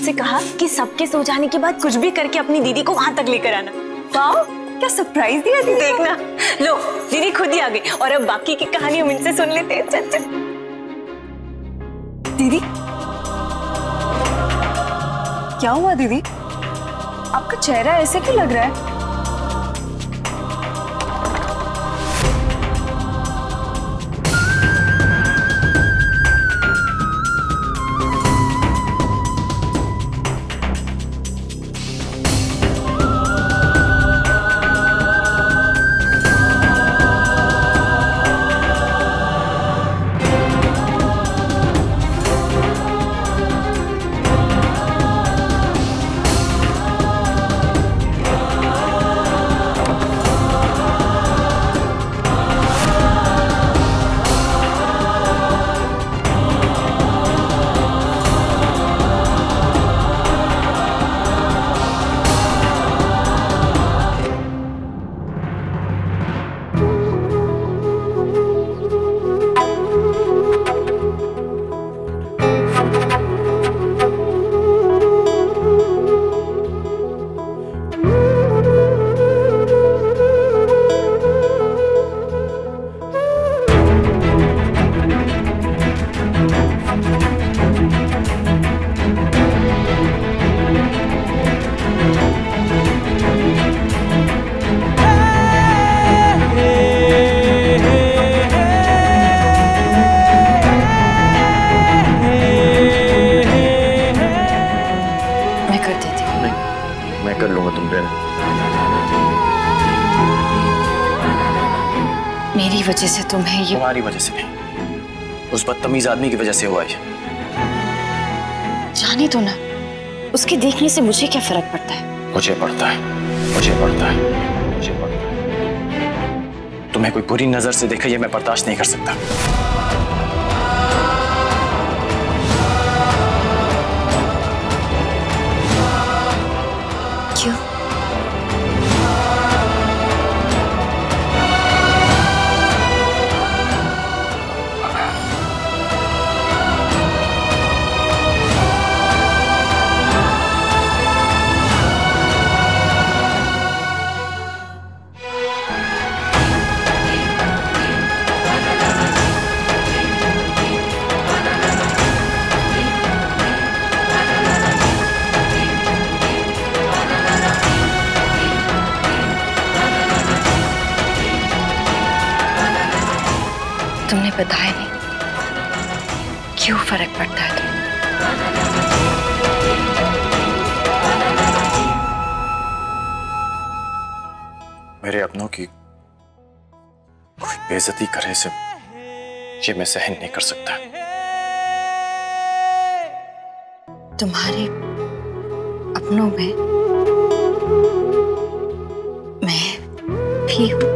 मुझसे कहा कि सबके सो जाने के बाद कुछ भी करके अपनी दीदी को वहां तक लेकर आना। वाह, क्या सरप्राइज दिया दीदी। देखना, लो दीदी खुद ही आ गई और अब बाकी की कहानी हम इनसे सुन लेते हैं। चल चल। दीदी, क्या हुआ दीदी? आपका चेहरा ऐसे क्यों लग रहा है? मेरी वजह से तुम्हें ये। तुम्हारी वजह से नहीं, उस बदतमीज आदमी की वजह से हुआ है। जाने दो ना, उसके देखने से मुझे क्या फर्क पड़ता है? मुझे पड़ता है, मुझे पड़ता है, मुझे पड़ता है। तुम्हें कोई बुरी नजर से देखा ये मैं बर्दाश्त नहीं कर सकता। क्यों? तुमने बताया नहीं क्यों फर्क पड़ता है तुम्हें? मेरे अपनों की कोई बेइज्जती करे से ये मैं सहन नहीं कर सकता। तुम्हारे अपनों में मैं भी हूँ।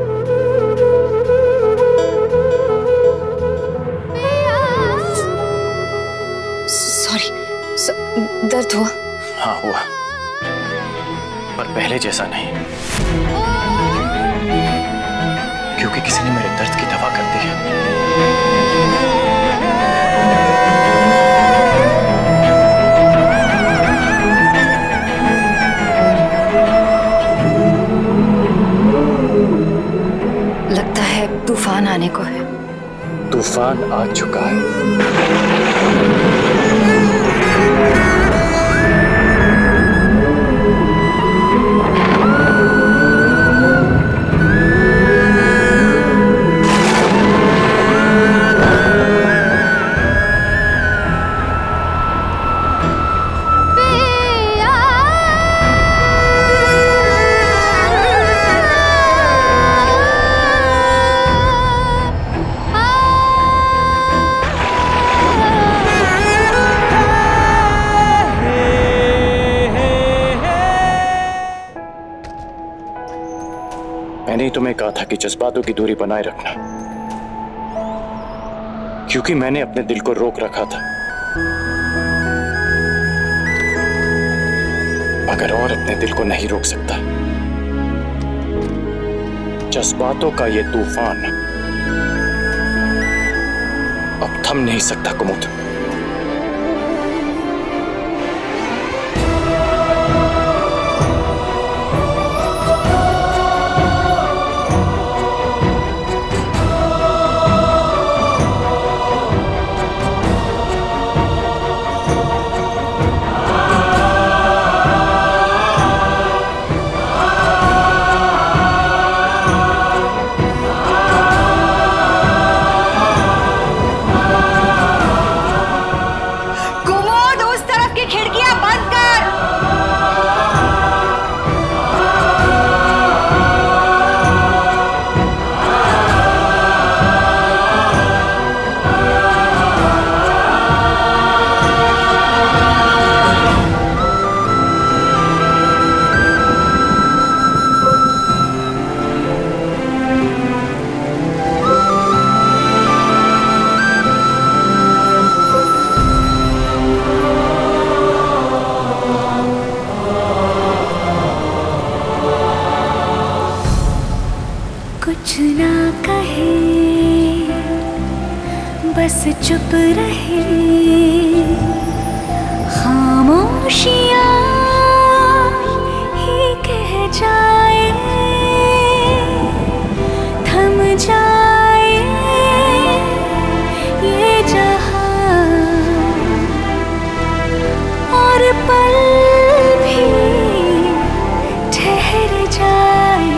दर्द हुआ? हाँ हुआ, पर पहले जैसा नहीं, क्योंकि किसी ने मेरे दर्द की दवा कर दी है। लगता है तूफान आने को है। तूफान आ चुका है। मैंने ही तुम्हें कहा था कि जज्बातों की दूरी बनाए रखना, क्योंकि मैंने अपने दिल को रोक रखा था, मगर और अपने दिल को नहीं रोक सकता। जज्बातों का ये तूफान अब थम नहीं सकता कुमुद। ना कहे, बस चुप रहे, खामोशियाँ ही कह जाए, थम जाए ये जहां, और पल भी ठहर जाए,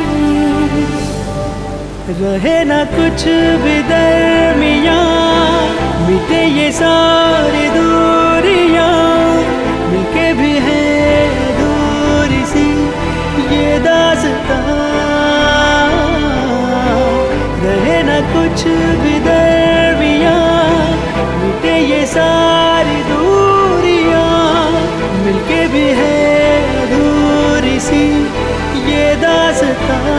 रहे ना कुछ भी दरमियां, मिटे ये सारी दूरियां, मिलके भी है दूरी सी ये दास्तां, रहे ना कुछ भी दरमियां, मिटे ये सारी दूरियां, मिलके भी है दूरी सी ये दास्तां।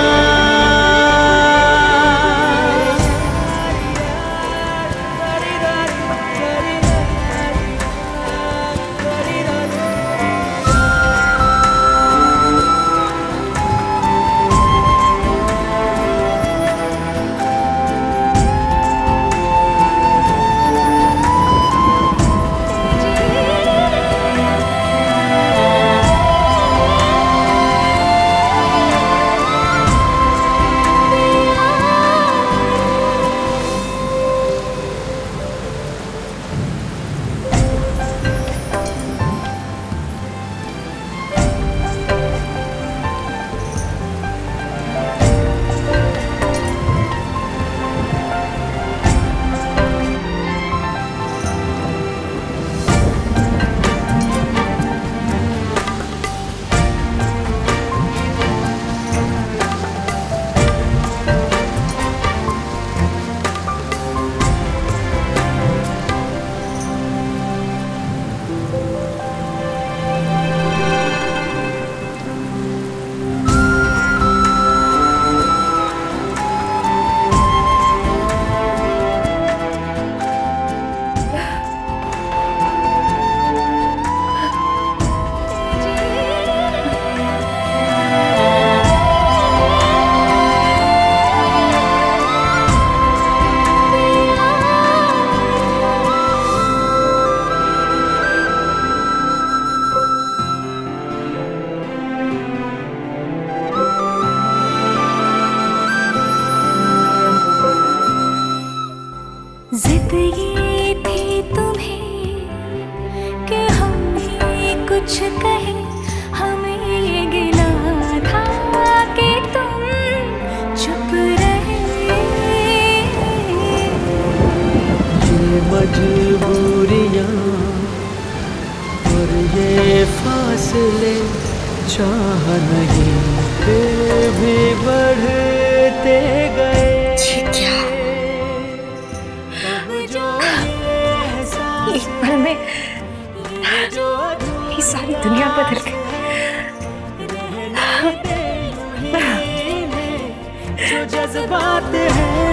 जिद ये थी तुम्हें कि हम ही कुछ कहें, हमें ये गिला था कि तुम चुप रहे, ये मजबूरियां और ये फासले चाह नहीं फिर भी बढ़ते गए। एक पल में ये सारी दुनिया बदल गई। जो जज्बात हैं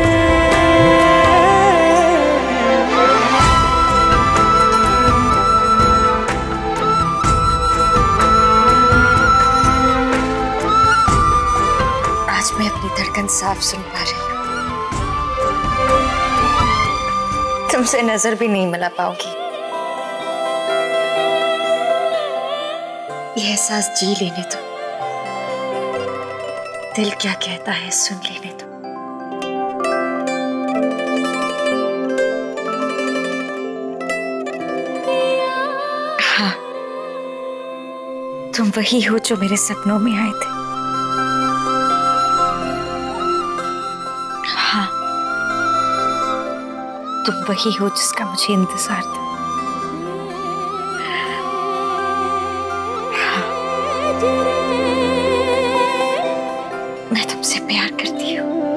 आज मैं अपनी धड़कन साफ सुन पा रही हूँ। तुमसे नजर भी नहीं मिला पाऊंगी। ये एहसास जी लेने दो, दिल क्या कहता है सुन लेने दो। हाँ, तुम वही हो जो मेरे सपनों में आए थे। हाँ, तुम वही हो जिसका मुझे इंतजार था। हाँ, मैं तुमसे प्यार करती हूँ।